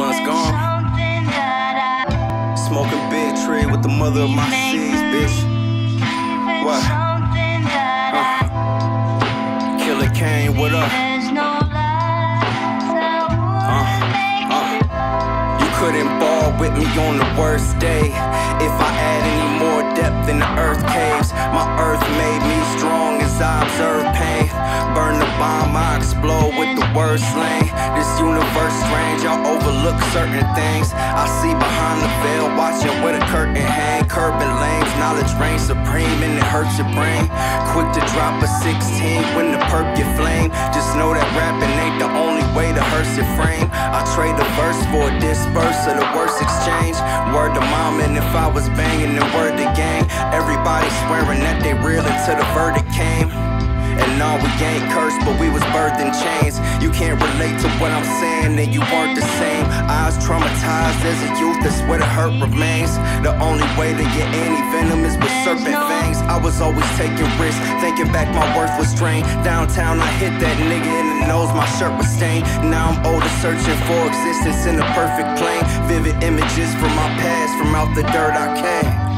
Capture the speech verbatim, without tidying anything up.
one's gone. Smoking big tree with the mother of my seeds, bitch. What? Uh. Killer Kane, what up? Uh, uh. You couldn't ball with me on the worst day. If I add any more depth in the earth caves, my earth made me strong as I observe pain. Burn the bomb, I explode with the word slang. This universe strange, I overlook certain things. I see behind the veil, watching where the curtain hang. Curbing lanes, knowledge reigns supreme and it hurts your brain. Quick to drop a sixteen when the perp get flame. Just know that rapping ain't the only way to hearse your frame. I trade a verse for a disperse of the worst exchange. Word to mom, and if I was banging, then word to gang. Everybody swearing that they real until the verdict came. And no, we ain't cursed, but we was birthed in chains. You can't relate to what I'm saying, and you weren't the same. I was traumatized as a youth, that's where the hurt remains. The only way to get any venom is with serpent fangs. I was always taking risks, thinking back my worth was drained. Downtown I hit that nigga in the nose, my shirt was stained. Now I'm older, searching for existence in a perfect plane. Vivid images from my past, from out the dirt I came.